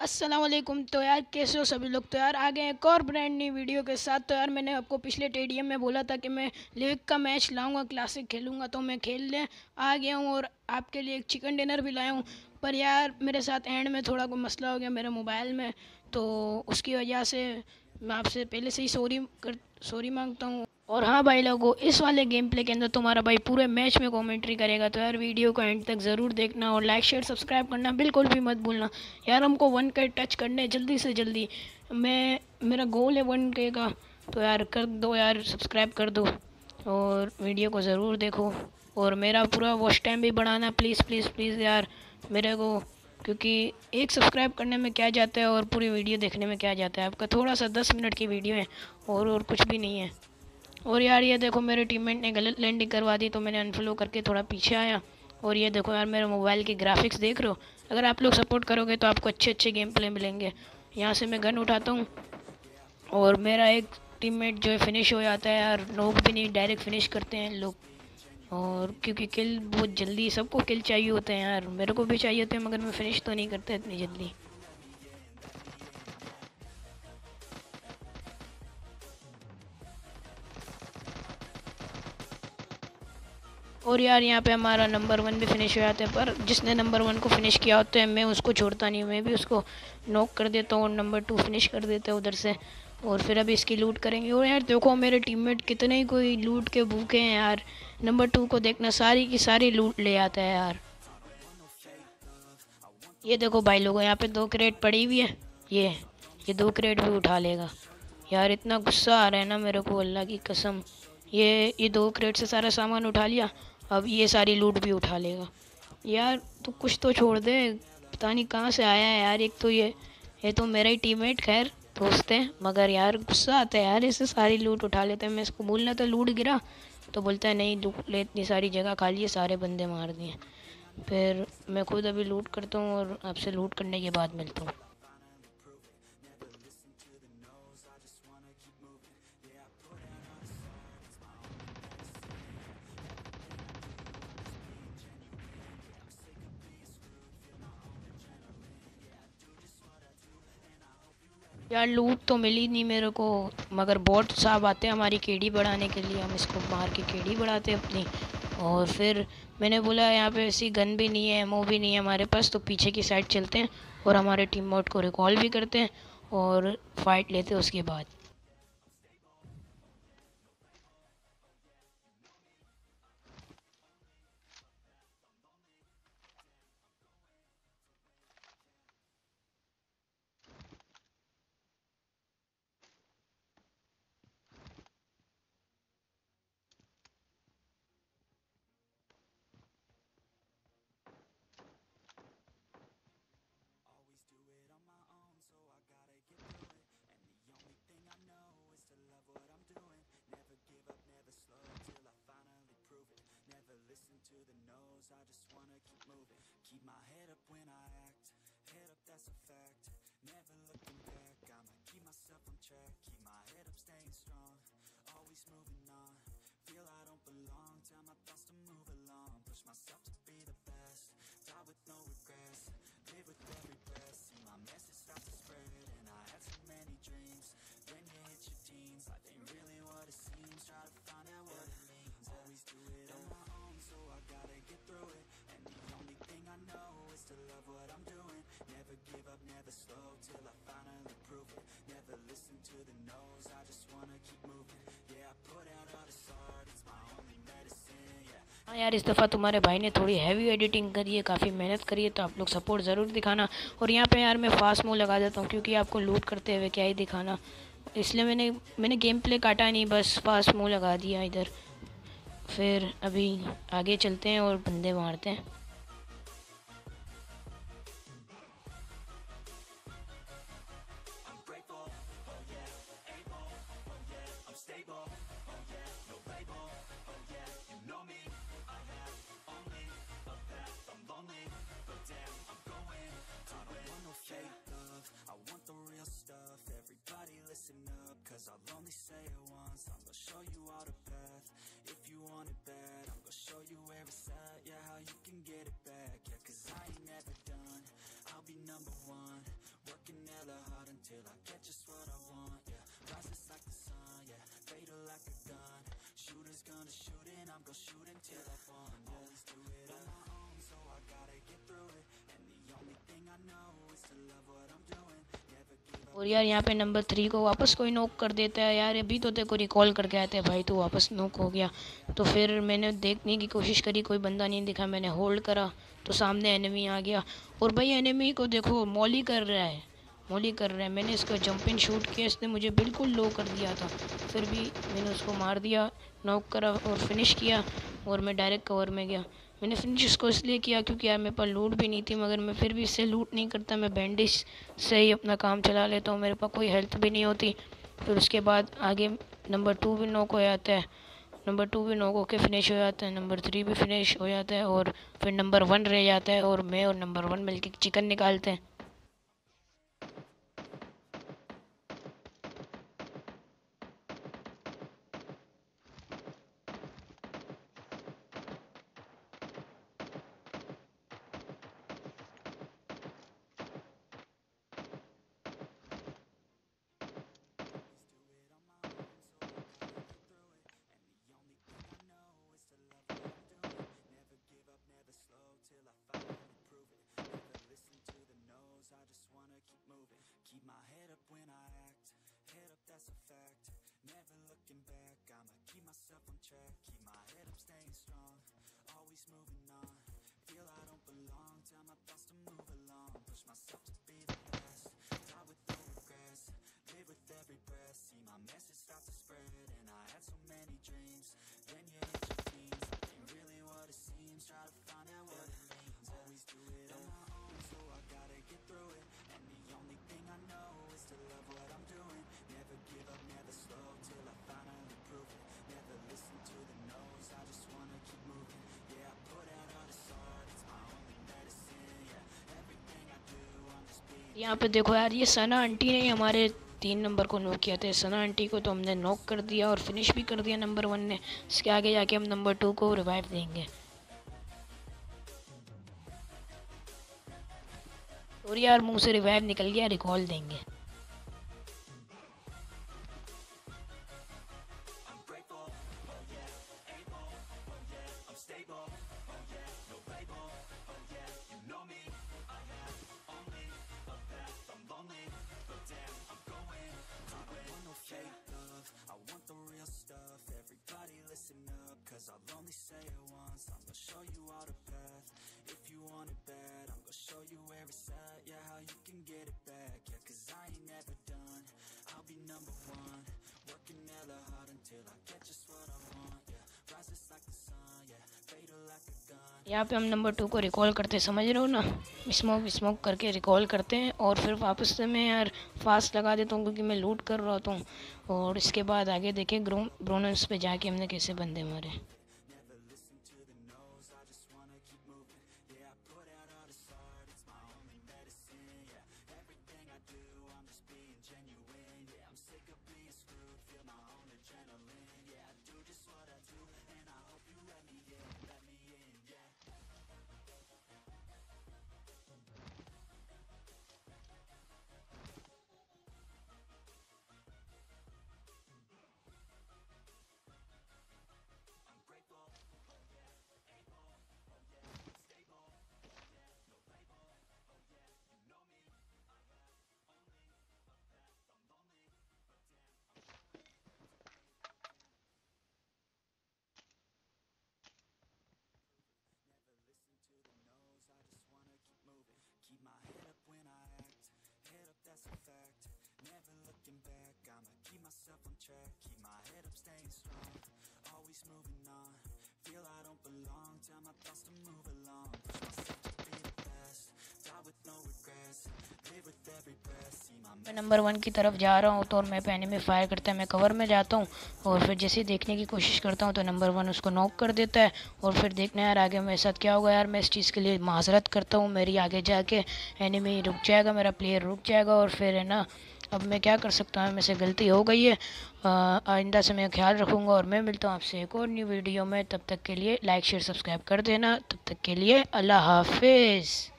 अस्सलाम वालेकुम। तो यार कैसे हो सभी लोग। तो यार आ गए एक और ब्रांड न्यू वीडियो के साथ। तो यार मैंने आपको पिछले टेडियम में बोला था कि मैं लीग का मैच लाऊंगा, क्लासिक खेलूंगा, तो मैं खेलने आ गया हूँ और आपके लिए एक चिकन डिनर भी लाया हूँ। पर यार मेरे साथ एंड में थोड़ा कोई मसला हो गया मेरे मोबाइल में, तो उसकी वजह से मैं आपसे पहले से ही सॉरी मांगता हूँ। और हाँ भाई लोगों, इस वाले गेम प्ले के अंदर तुम्हारा भाई पूरे मैच में कमेंट्री करेगा, तो यार वीडियो को एंड तक ज़रूर देखना और लाइक शेयर सब्सक्राइब करना बिल्कुल भी मत भूलना। यार हमको 1K टच करने जल्दी से जल्दी। मेरा गोल है 1K का। तो यार कर दो यार, सब्सक्राइब कर दो और वीडियो को ज़रूर देखो। और मेरा पूरा वॉच टाइम भी बढ़ाना प्लीज़ प्लीज़ प्लीज़ यार मेरे को, क्योंकि एक सब्सक्राइब करने में क्या जाता है और पूरी वीडियो देखने में क्या जाता है। आपका थोड़ा सा 10 मिनट की वीडियो है और कुछ भी नहीं है। और यार ये देखो मेरे टीममेट ने गलत लैंडिंग करवा दी, तो मैंने अनफॉलो करके थोड़ा पीछे आया। और ये देखो यार मेरे मोबाइल के ग्राफिक्स देख रहे हो। अगर आप लोग सपोर्ट करोगे तो आपको अच्छे अच्छे गेम प्ले मिलेंगे। यहाँ से मैं गन उठाता हूँ और मेरा एक टीममेट जो है फिनिश हो जाता है यार। नोक भी नहीं, डायरेक्ट फिनिश करते हैं लोग। और क्योंकि किल बहुत जल्दी, सबको किल चाहिए होते हैं यार, मेरे को भी चाहिए होते हैं, मगर मैं फिनिश तो नहीं करता इतनी जल्दी। और यार यहाँ पे हमारा नंबर 1 भी फिनिश हो जाता है, पर जिसने नंबर 1 को फिनिश किया होता है मैं उसको छोड़ता नहीं हूँ, मैं भी उसको नॉक कर देता हूँ और नंबर 2 फिनिश कर देता है उधर से। और फिर अभी इसकी लूट करेंगे। और यार देखो मेरे टीममेट कितने ही कोई लूट के भूखे हैं यार। नंबर 2 को देखना, सारी की सारी लूट ले आता है यार। ये देखो भाई लोगों, यहाँ पे 2 क्रेट पड़ी हुई है। ये 2 क्रेट भी उठा लेगा। यार इतना गुस्सा आ रहा है ना मेरे को, अल्लाह की कसम। ये 2 क्रेट से सारा सामान उठा लिया, अब ये सारी लूट भी उठा लेगा। यार तू कुछ तो छोड़ दे, पता नहीं कहाँ से आया है यार। एक तो ये तो मेरा ही टीममेट, खैर दोस्त है, मगर यार गुस्सा आता है यार, इससे सारी लूट उठा लेते हैं। मैं इसको बोलना तो लूट गिरा, तो बोलता है नहीं लूट ले, इतनी सारी जगह खाली है, सारे बंदे मार दिए। फिर मैं खुद अभी लूट करता हूँ और आपसे लूट करने के बाद मिलता हूँ। यार लूट तो मिली नहीं मेरे को, मगर बॉट साहब आते हैं हमारी केडी बढ़ाने के लिए, हम इसको मार के केडी बढ़ाते हैं अपनी। और फिर मैंने बोला यहाँ पे ऐसी गन भी नहीं है, एमओ भी नहीं है हमारे पास, तो पीछे की साइड चलते हैं और हमारे टीम मोड को रिकॉल भी करते हैं और फाइट लेते हैं उसके बाद। हाँ यार इस दफ़ा तुम्हारे भाई ने थोड़ी हैवी एडिटिंग करी है, काफ़ी मेहनत करी है, तो आप लोग सपोर्ट ज़रूर दिखाना। और यहाँ पे यार मैं फास्ट मूव लगा देता हूँ, क्योंकि आपको लूट करते हुए क्या ही दिखाना, इसलिए मैंने गेम प्ले काटा नहीं, बस फास्ट मूव लगा दिया इधर। फिर अभी आगे चलते हैं और बंदे मारते हैं। और यार यहाँ पे नंबर 3 को वापस कोई नॉक कर देता है। यार अभी तो तेरे को रिकॉल करके आते हैं भाई, तो वापस नॉक हो गया। तो फिर मैंने देखने की कोशिश करी, कोई बंदा नहीं दिखा, मैंने होल्ड करा तो सामने एनिमी आ गया। और भाई एनिमी को देखो मॉली कर रहा है, मॉली कर रहा है। मैंने इसको जंप इन शूट किया, इसने मुझे बिल्कुल लो कर दिया था, फिर भी मैंने उसको मार दिया, नॉक करा और फिनिश किया। और मैं डायरेक्ट कवर में गया। मैंने फिनिश इसको इसलिए किया क्योंकि यार मेरे पास लूट भी नहीं थी, मगर मैं फिर भी इससे लूट नहीं करता, मैं बैंडेज से ही अपना काम चला लेता हूँ, मेरे पास कोई हेल्थ भी नहीं होती। फिर उसके बाद आगे नंबर 2 भी नॉक हो जाता है, नंबर 2 भी नॉक होकर फिनिश हो जाता है, नंबर 3 भी फिनिश हो जाता है और फिर नंबर 1 रह जाता है और मैं और नंबर 1 मिलकर चिकन निकालते हैं। यहाँ पे देखो यार, ये सना आंटी ने हमारे 3 नंबर को नॉक किया था। सना आंटी को तो हमने नॉक कर दिया और फिनिश भी कर दिया नंबर 1 ने। इसके आगे जाके हम नंबर 2 को रिवाइव देंगे। और यार मुंह से रिवाइव निकल गया, रिकॉल देंगे। यहाँ पे हम नंबर 2 को रिकॉल करते, समझ रहे हो ना, स्मोक स्मोक करके रिकॉल करते हैं और फिर वापस से मैं यार फास्ट लगा देता हूँ क्योंकि मैं लूट कर रहा हूँ। और इसके बाद आगे देखें ब्रोनस पे जाके हमने कैसे बंदे मारे। मैं नंबर 1 की तरफ जा रहा हूँ तो और मैं पे एनिमी फायर करता है, मैं कवर में जाता हूँ और फिर जैसे ही देखने की कोशिश करता हूँ तो नंबर 1 उसको नॉक कर देता है। और फिर देखना यार आगे मेरे साथ क्या होगा। यार मैं इस चीज़ के लिए माजरत करता हूँ, मेरी आगे जाके एनिमी रुक जाएगा, मेरा प्लेयर रुक जाएगा और फिर है ना, अब मैं क्या कर सकता हूँ, मेरे से गलती हो गई है। आइंदा से मैं ख्याल रखूँगा और मैं मिलता हूँ आपसे एक और न्यू वीडियो में। तब तक के लिए लाइक शेयर सब्सक्राइब कर देना। तब तक के लिए अल्लाह हाफिज़।